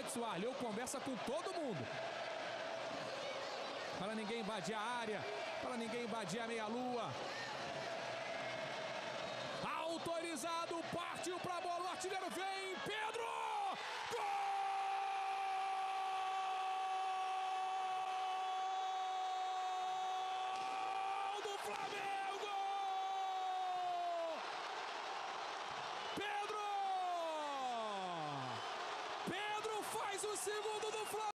Edson Arleu conversa com todo mundo. Para ninguém invadir a área, para ninguém invadir a meia-lua. Autorizado, partiu para a bola, o artilheiro vem, Pedro! Gol do Flamengo! Pedro faz o segundo do Flamengo!